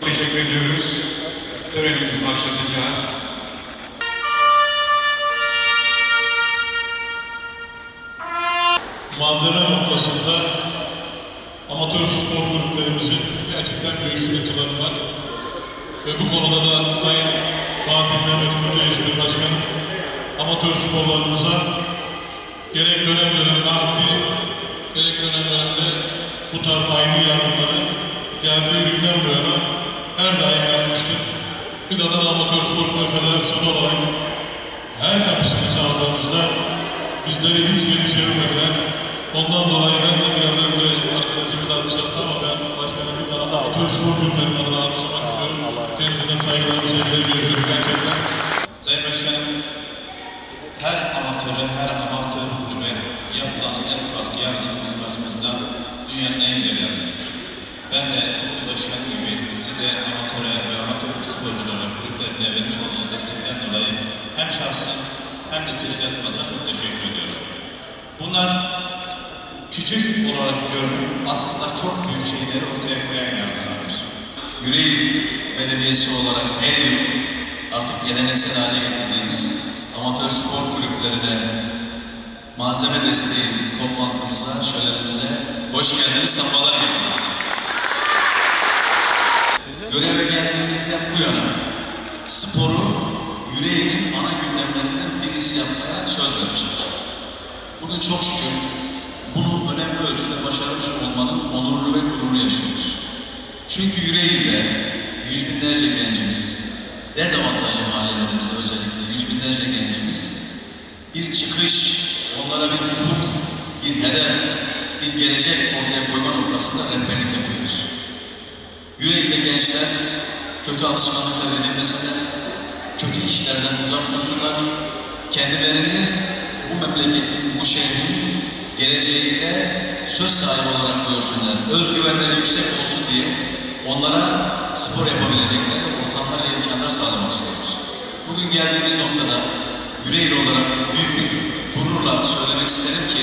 teşekkür ediyoruz. Törenimizi başlatacağız. Malzeme noktasında amatör spor kulüplerimizin gerçekten büyük sıkıntıları var. Ve bu konuda da Sayın Fatih Mehmet Koca İzmir Başkanım amatör sporlarımıza gerek dönem nakdi, gerek dönemde bu tarz aynı yardımları geldiği günden bu yana her daim yapmıştır. Biz Adana Amatör Sporlar Federasyonu olarak her kapısını çaldığımızda bizleri hiç geri çevirmediler. Ondan dolayı ben de biraz önce arkadaşımız alkışlattı ama ben başkanım bir daha amatör spor kulüplerinin adına alkışlamak istiyorum. Kendisine saygılar bir şekilde görüyorum gerçekten. Sayın Başkanım, her amatör kulübe yapılan en ufak yardım bizim açımızdan dünyanın en güzel yardımıdır. Ben de tıpkı başkan gibi size amatöre ve amatör sporculara, kulüplerine vermiş olduğunuz destekten dolayı hem şahsım hem de teşkilatım adına çok teşekkür ediyorum. Bunlar küçük olarak görünüp aslında çok büyük şeyleri ortaya koyan yardımlardır. Yüreğir Belediyesi olarak her yıl artık geleneksel hale getirdiğimiz amatör spor kulüplerine malzeme desteği toplantımıza, şölenimize hoş geldiniz, sefalar getirdiniz. Göreve geldiğimizden bu yana sporu Yüreğir'in ana gündemlerinden birisi yapmaya söz vermiştik. Bugün çok şükür bunu önemli ölçüde başarmış olmanın onurunu ve gururunu yaşıyoruz. Çünkü Yüreğir'de yüz binlerce gencimiz, dezavantajlı mahallelerimizde özellikle yüz binlerce gencimiz bir çıkış, onlara bir ufuk, bir hedef, bir gelecek ortaya koyma noktasında rehberlik yapıyoruz. Yüreğir'de gençler kötü alışkanlıklar edinmesinler, kötü işlerden uzak dursunlar, kendilerini bu memleketin, bu şehrin geleceğinde söz sahibi olarak görsünler, özgüvenleri yüksek olsun diye onlara spor yapabilecekleri ortamlar ve imkanlar sağlamak istiyoruz. Bugün geldiğimiz noktada Yüreğir olarak büyük bir gururla söylemek isterim ki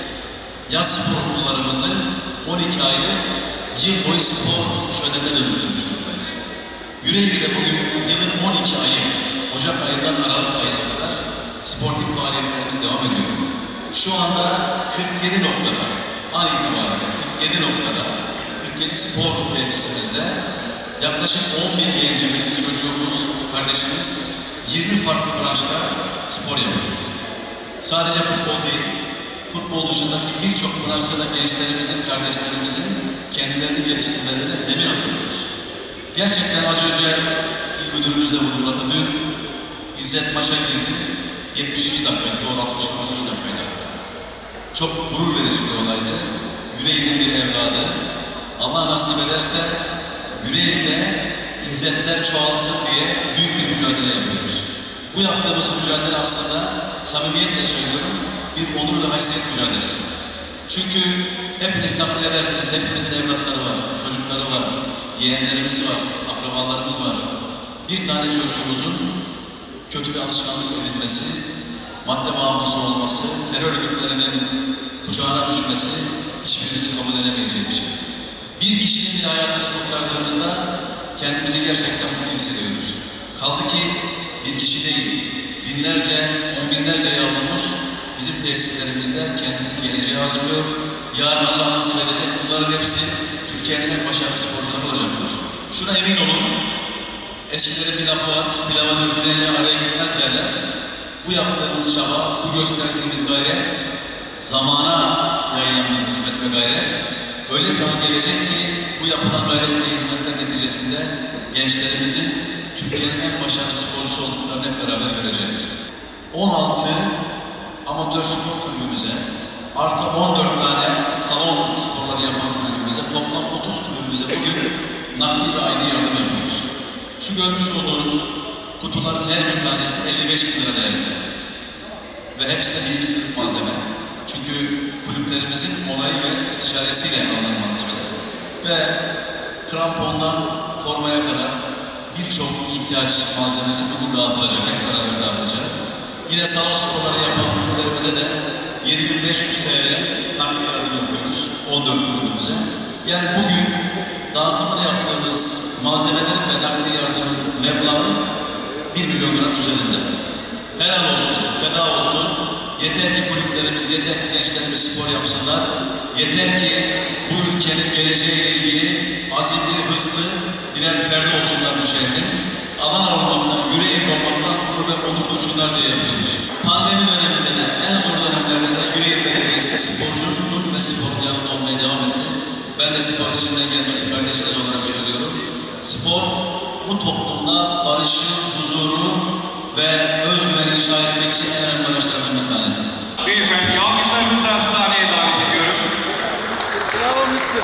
yaz spor okullarımızı 12 aylık yıl boyu spor şölenine dönüştürmüş durumdayız. Yüreğir'de bugün yılın 12 ayı, Ocak ayından Aralık ayına kadar sportif faaliyetlerimiz devam ediyor. Şu anda 47 noktada, an itibariyle 47 noktada, 47 spor tesisimizde yaklaşık 11 gencimiz, çocuğumuz, kardeşimiz 20 farklı branşta spor yapıyor. Sadece futbol değil, futbol dışındaki birçok branşta da gençlerimizin, kardeşlerimizin kendilerini geliştirmelerine zemin hazırlıyoruz. Gerçekten az önce il müdürümüz de vurguladı. Dün İzzet maça girdi. 70. dakikaydı, doğru 69. dakikaydı. Çok gurur verici bir olaydı. Yüreğir'in bir evladı. Allah nasip ederse Yüreğir'de izzetler çoğalsın diye büyük bir mücadele yapıyoruz. Bu yaptığımız mücadele aslında samimiyetle söylüyorum bir onur ve haysiyet mücadelesi. Çünkü hepiniz takdir edersiniz, hepimizin evlatları var, çocukları var, yeğenlerimiz var, akrabalarımız var. Bir tane çocuğumuzun kötü bir alışkanlık edinmesi, madde bağımlısı olması, terör örgütlerinin kucağına düşmesi hiçbirimizin kabul edemeyeceği bir şey. Bir kişinin bile hayatını kurtardığımızda kendimizi gerçekten mutlu hissediyoruz. Kaldı ki bir kişi değil, binlerce, on binlerce yavrumuz bizim tesislerimizde kendisini geleceğe hazırlıyor. Yarın Allah nasip edecek, bunların hepsi Türkiye'nin en başarılı sporcuları olacaklar. Şuna emin olun, eskilerin bir lafı var, pilava döküleyle araya gitmez derler. Bu yaptığımız çaba, bu gösterdiğimiz gayret, zamana yayılan bir hizmet ve gayret, öyle bir an gelecek ki bu yapılan gayret ve hizmetler neticesinde gençlerimizin Türkiye'nin en başarılı sporcusu olduklarını hep beraber göreceğiz. 16 amatör spor kulübümüze, artı 14 tane salon sporları yapan kulübümüze, toplam 30 kulübümüze bugün nakdi ve aylık yardım yapıyoruz. Şu görmüş olduğunuz kutuların her bir tanesi 55 bin lira değerinde. Ve hepsi de birinci sınıf malzeme. Çünkü kulüplerimizin onayı ve istişaresiyle alınan malzemeler. Ve krampondan formaya kadar birçok ihtiyaç malzemesi bugün dağıtılacak, hep beraber dağıtacağız. Yine salon sporları yapan kulüplerimize de 7.500 TL nakli yardım yapıyoruz 14 kulübümüze. Yani bugün dağıtımını yaptığımız malzemelerin ve nakli yardımın meblağı 1 milyon liranın üzerinde. Helal olsun, feda olsun. Yeter ki kulüplerimiz, yeter ki gençlerimiz spor yapsınlar. Yeter ki bu ülkenin geleceğiyle ilgili azimli, hırslı birer ferdi olsunlar bu şehrin. Adana olmaktan, yüreğin olmaktan gurur ve onur duysunlar diye yapıyoruz. Pandemi döneminde de, en zor dönemlerde de Yüreğir Belediyesi sporcunun ve sporun yanında olmaya devam etti. Ben de spor içinden gelmiş bir kardeşiniz olarak söylüyorum. Spor, bu toplumda barışı, huzuru ve özgüveni inşa etmek için en önemli araçlardan bir tanesi. Beyefendi, alkışlarınızla sahneye davet ediyorum. Bravo Müslüm.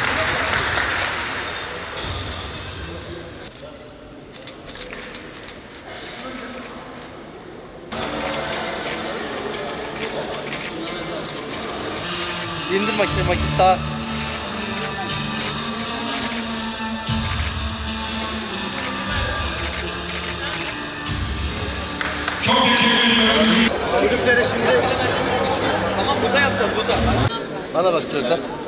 İndir makine sağa. Çok teşekkür ediyoruz. Kulüplere şimdi. Tamam burada yapacağız burada. Bana bak çocuklar.